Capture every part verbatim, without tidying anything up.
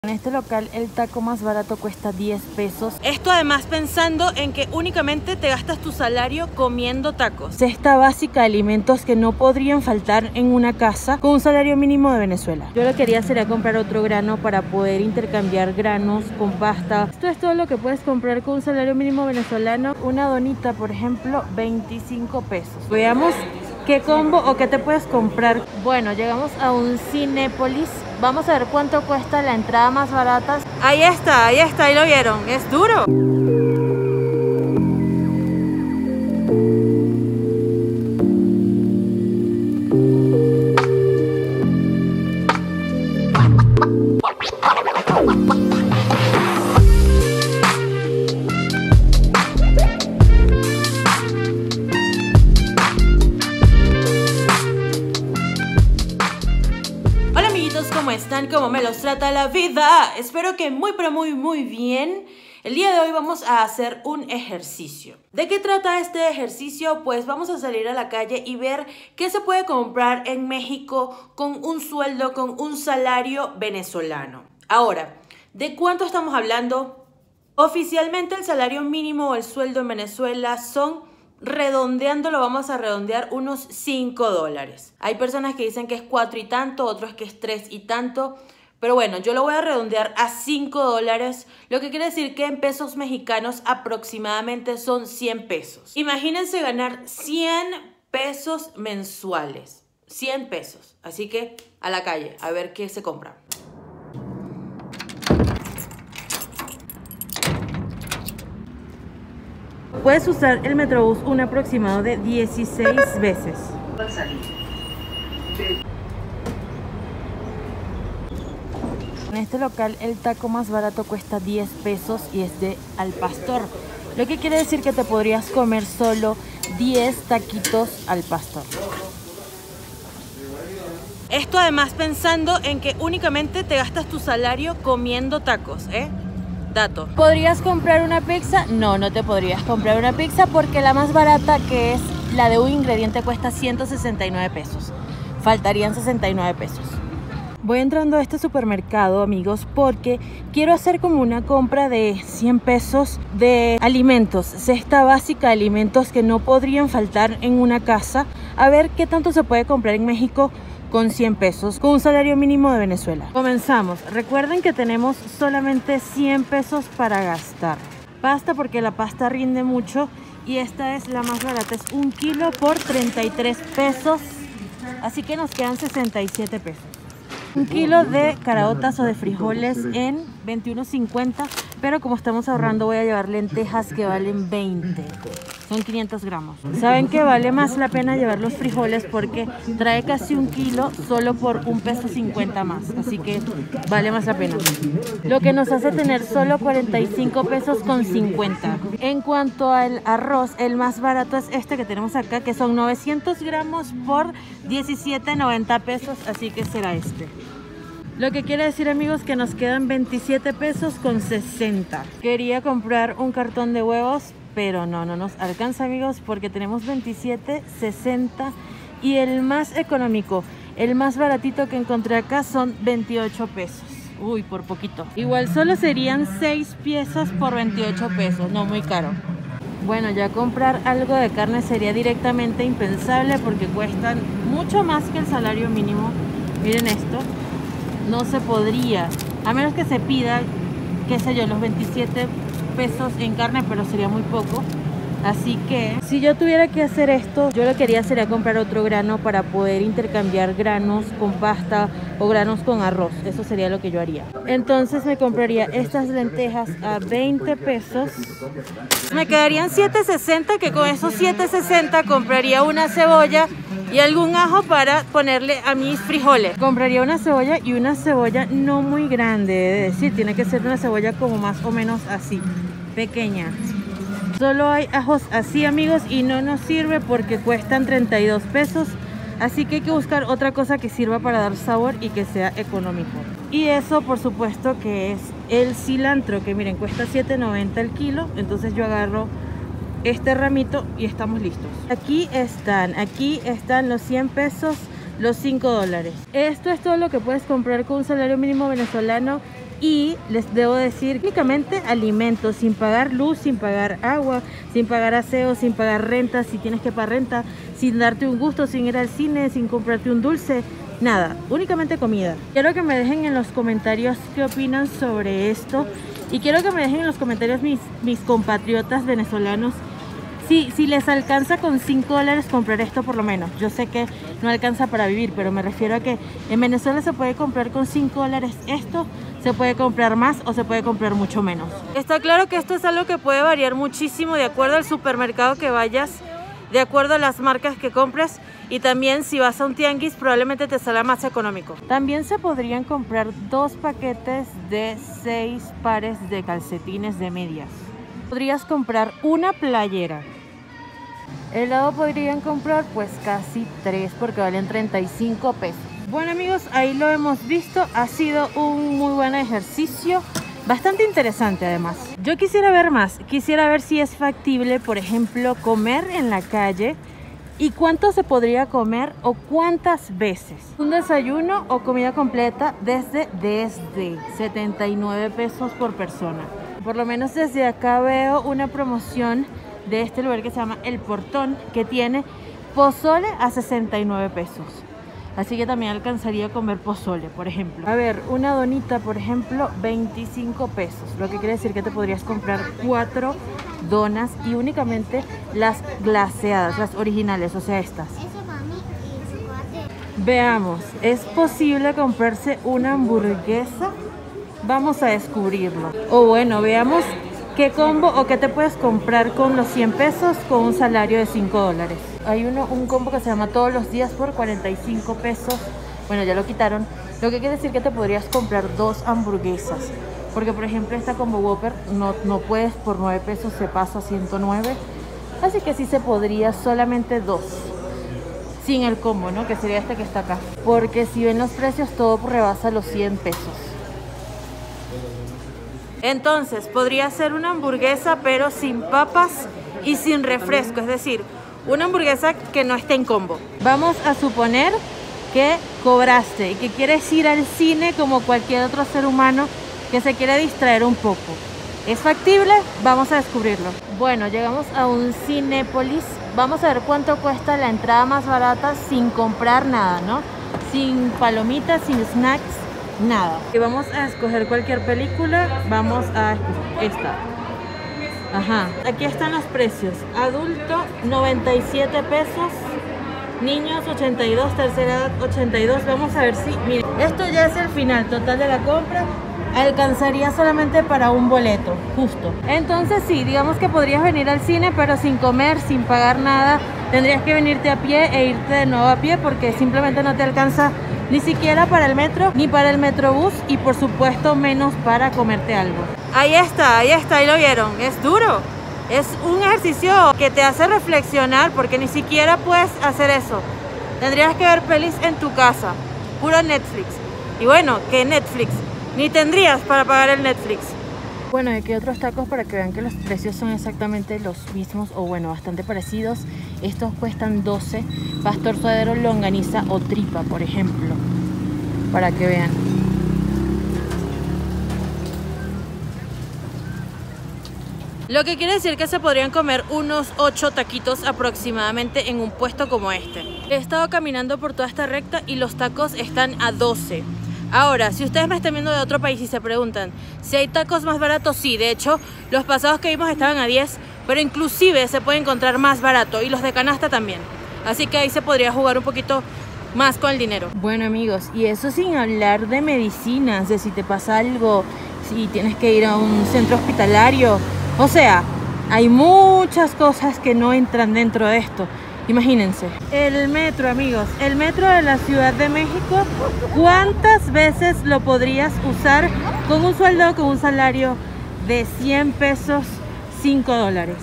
En este local el taco más barato cuesta diez pesos. Esto además pensando en que únicamente te gastas tu salario comiendo tacos. Cesta básica de alimentos que no podrían faltar en una casa con un salario mínimo de Venezuela. Yo lo que quería sería comprar otro grano para poder intercambiar granos con pasta. Esto es todo lo que puedes comprar con un salario mínimo venezolano. Una donita, por ejemplo, veinticinco pesos. Veamos qué combo o qué te puedes comprar. Bueno, llegamos a un Cinépolis. Vamos a ver cuánto cuesta la entrada más barata. Ahí está, ahí está, ahí lo vieron. Es duro. ¿Cómo están? ¿Cómo me los trata la vida? Espero que muy pero muy muy bien. El día de hoy vamos a hacer un ejercicio. ¿De qué trata este ejercicio? Pues vamos a salir a la calle y ver qué se puede comprar en México con un sueldo, con un salario venezolano. Ahora, ¿de cuánto estamos hablando? Oficialmente el salario mínimo o el sueldo en Venezuela son, redondeando, lo vamos a redondear, unos cinco dólares. Hay personas que dicen que es cuatro y tanto, otros que es tres y tanto. Pero bueno, yo lo voy a redondear a cinco dólares, lo que quiere decir que en pesos mexicanos aproximadamente son cien pesos. Imagínense ganar cien pesos mensuales. cien pesos. Así que a la calle, a ver qué se compra. Puedes usar el Metrobús un aproximado de dieciséis veces. En este local el taco más barato cuesta diez pesos y es de al pastor. Lo que quiere decir que te podrías comer solo diez taquitos al pastor. Esto además pensando en que únicamente te gastas tu salario comiendo tacos, ¿eh? Dato. ¿Podrías comprar una pizza? No, no te podrías comprar una pizza porque la más barata, que es la de un ingrediente, cuesta ciento sesenta y nueve pesos. Faltarían sesenta y nueve pesos. Voy entrando a este supermercado, amigos, porque quiero hacer como una compra de cien pesos de alimentos, cesta básica de alimentos que no podrían faltar en una casa. A ver qué tanto se puede comprar en México con cien pesos, con un salario mínimo de Venezuela. Comenzamos. Recuerden que tenemos solamente cien pesos para gastar. Pasta, porque la pasta rinde mucho y esta es la más barata, es un kilo por treinta y tres pesos, así que nos quedan sesenta y siete pesos. Un kilo de caraotas o de frijoles en veintiuno cincuenta, pero como estamos ahorrando voy a llevar lentejas que valen veinte. Son quinientos gramos. ¿Saben que vale más la pena llevar los frijoles? Porque trae casi un kilo solo por un peso cincuenta más. Así que vale más la pena. Lo que nos hace tener solo cuarenta y cinco pesos con cincuenta. En cuanto al arroz, el más barato es este que tenemos acá, que son novecientos gramos por diecisiete noventa pesos. Así que será este. Lo que quiere decir, amigos, que nos quedan veintisiete pesos con sesenta. Quería comprar un cartón de huevos, pero no, no nos alcanza, amigos, porque tenemos veintisiete, sesenta y el más económico, el más baratito que encontré acá son veintiocho pesos. Uy, por poquito. Igual solo serían seis piezas por veintiocho pesos, no muy caro. Bueno, ya comprar algo de carne sería directamente impensable porque cuestan mucho más que el salario mínimo. Miren esto, no se podría, a menos que se pida, qué sé yo, los veintisiete pesos en carne, pero sería muy poco. Así que si yo tuviera que hacer esto, yo lo que quería sería comprar otro grano para poder intercambiar granos con pasta o granos con arroz. Eso sería lo que yo haría. Entonces me compraría estas lentejas a veinte pesos. Me quedarían siete sesenta, que con esos siete sesenta compraría una cebolla y algún ajo para ponerle a mis frijoles. Compraría una cebolla y una cebolla no muy grande, es decir, tiene que ser una cebolla como más o menos así, pequeña. Solo hay ajos así, amigos, y no nos sirve porque cuestan treinta y dos pesos. Así que hay que buscar otra cosa que sirva para dar sabor y que sea económico. Y eso, por supuesto, que es el cilantro, que miren, cuesta siete noventa el kilo. Entonces yo agarro este ramito y estamos listos. Aquí están, aquí están los cien pesos, los cinco dólares. Esto es todo lo que puedes comprar con un salario mínimo venezolano Y les debo decir, únicamente alimentos, sin pagar luz, sin pagar agua, sin pagar aseo, sin pagar renta, si tienes que pagar renta, sin darte un gusto, sin ir al cine, sin comprarte un dulce, nada, únicamente comida. Quiero que me dejen en los comentarios qué opinan sobre esto y quiero que me dejen en los comentarios mis, mis compatriotas venezolanos si, si les alcanza con cinco dólares comprar esto por lo menos. Yo sé que no alcanza para vivir, pero me refiero a que en Venezuela se puede comprar con cinco dólares esto, se puede comprar más o se puede comprar mucho menos. Está claro que esto es algo que puede variar muchísimo de acuerdo al supermercado que vayas, de acuerdo a las marcas que compres y también si vas a un tianguis probablemente te salga más económico. También se podrían comprar dos paquetes de seis pares de calcetines de medias. Podrías comprar una playera. Helado podrían comprar pues casi tres porque valen treinta y cinco pesos. Bueno amigos, ahí lo hemos visto, ha sido un muy buen ejercicio, bastante interesante además. Yo quisiera ver más, quisiera ver si es factible, por ejemplo, comer en la calle y cuánto se podría comer o cuántas veces. Un desayuno o comida completa desde, desde setenta y nueve pesos por persona. Por lo menos desde acá veo una promoción de este lugar que se llama El Portón, que tiene pozole a sesenta y nueve pesos. Así que también alcanzaría a comer pozole, por ejemplo. A ver, una donita, por ejemplo, veinticinco pesos. Lo que quiere decir que te podrías comprar cuatro donas y únicamente las glaseadas, las originales, o sea, estas. Veamos, ¿es posible comprarse una hamburguesa? Vamos a descubrirlo. O bueno, veamos qué combo o qué te puedes comprar con los cien pesos con un salario de cinco dólares. Hay uno, un combo que se llama todos los días por cuarenta y cinco pesos. Bueno, ya lo quitaron. Lo que quiere decir que te podrías comprar dos hamburguesas. Porque, por ejemplo, esta combo Whopper no, no puedes por nueve pesos, se pasa a ciento nueve. Así que sí se podría solamente dos. Sin el combo, ¿no? Que sería este que está acá. Porque si ven los precios, todo rebasa los cien pesos. Entonces, podría ser una hamburguesa, pero sin papas y sin refresco. Es decir, una hamburguesa que no esté en combo. Vamos a suponer que cobraste y que quieres ir al cine como cualquier otro ser humano que se quiere distraer un poco. ¿Es factible? Vamos a descubrirlo. Bueno, llegamos a un Cinépolis. Vamos a ver cuánto cuesta la entrada más barata sin comprar nada, ¿no? Sin palomitas, sin snacks, nada. Y vamos a escoger cualquier película. Vamos a escoger esta. Ajá, aquí están los precios. Adulto noventa y siete pesos, niños ochenta y dos, tercera edad ochenta y dos. Vamos a ver si, miren, esto ya es el final total de la compra. Alcanzaría solamente para un boleto, justo. Entonces sí, digamos que podrías venir al cine pero sin comer, sin pagar nada. Tendrías que venirte a pie e irte de nuevo a pie porque simplemente no te alcanza ni siquiera para el metro, ni para el metrobús y por supuesto menos para comerte algo. Ahí está, ahí está, ahí lo vieron. Es duro. Es un ejercicio que te hace reflexionar porque ni siquiera puedes hacer eso. Tendrías que ver pelis en tu casa, puro Netflix. Y bueno, ¿qué Netflix? Ni tendrías para pagar el Netflix. Bueno, y aquí otros tacos para que vean que los precios son exactamente los mismos o bueno, bastante parecidos. Estos cuestan doce, pastor suadero, longaniza o tripa, por ejemplo, para que vean. Lo que quiere decir que se podrían comer unos ocho taquitos aproximadamente en un puesto como este. He estado caminando por toda esta recta y los tacos están a doce. Ahora, si ustedes me están viendo de otro país y se preguntan si hay tacos más baratos, sí, de hecho, los pasados que vimos estaban a diez, pero inclusive se puede encontrar más barato y los de canasta también. Así que ahí se podría jugar un poquito más con el dinero. Bueno amigos, y eso sin hablar de medicinas, de si te pasa algo, si tienes que ir a un centro hospitalario. O sea, hay muchas cosas que no entran dentro de esto. Imagínense, el metro, amigos, el metro de la Ciudad de México, ¿cuántas veces lo podrías usar con un sueldo, con un salario de cien pesos, cinco dólares?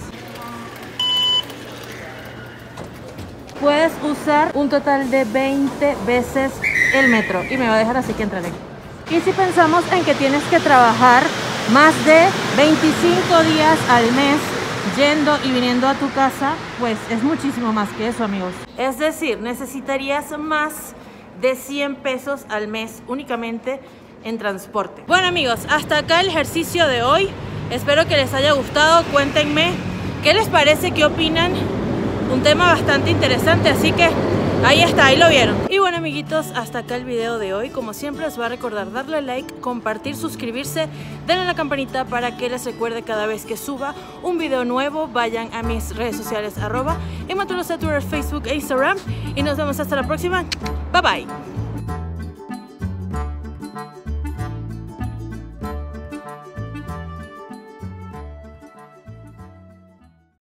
Puedes usar un total de veinte veces el metro y me va a dejar así que entraré. Y si pensamos en que tienes que trabajar más de veinticinco días al mes, yendo y viniendo a tu casa, pues es muchísimo más que eso, amigos. Es decir, necesitarías más de cien pesos al mes únicamente en transporte. Bueno amigos, hasta acá el ejercicio de hoy. Espero que les haya gustado. Cuéntenme qué les parece, qué opinan. Un tema bastante interesante, así que ahí está, ahí lo vieron. Y bueno amiguitos, hasta acá el video de hoy. Como siempre les voy a recordar darle like, compartir, suscribirse, denle a la campanita para que les recuerde cada vez que suba un video nuevo. Vayan a mis redes sociales arroba en Twitter, Facebook e Instagram. Y nos vemos hasta la próxima. Bye bye.